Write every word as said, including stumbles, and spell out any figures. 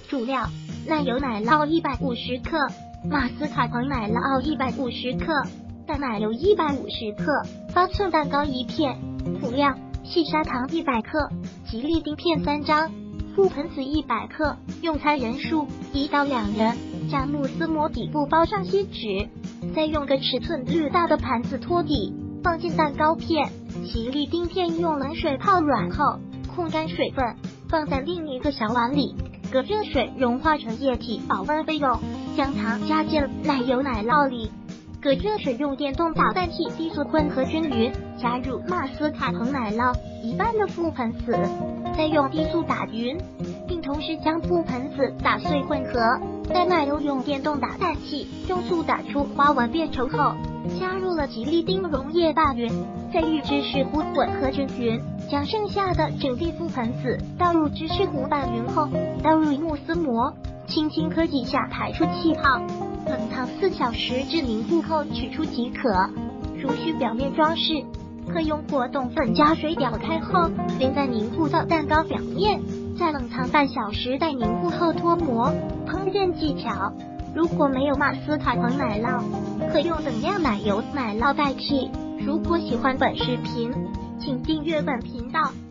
主料：奶油奶酪一百五十克，马斯卡彭奶酪一百五十克，淡奶油一百五十克，八寸蛋糕一片。辅料：细砂糖一百克，吉利丁片三张，覆盆子一百克。用餐人数一到两人。将慕斯膜底部包上锡纸，再用个尺寸略大的盘子托底，放进蛋糕片。吉利丁片用冷水泡软后，控干水分，放在另一个小碗里，隔热水融化成液体，保温备用。将糖加进奶油奶酪里，隔热水用电动打蛋器低速混合均匀，加入马斯卡彭奶酪一半的覆盆子，再用低速打匀，并同时将覆盆子打碎混合。待奶油用电动打蛋器中速打出花纹变稠后，加入了吉利丁溶液拌匀，再与芝士糊混合均匀。将剩下的整粒覆盆子倒入芝士糊拌匀后，倒入慕斯膜，轻轻磕几下排出气泡，冷烫四小时至凝固后取出即可。如需表面装饰，可用果冻粉加水搅开后淋在凝固的蛋糕表面，再冷藏半小时，待凝固后脱模。烹饪技巧：如果没有马斯卡彭奶酪，可用等量奶油奶酪代替。如果喜欢本视频，请订阅本频道。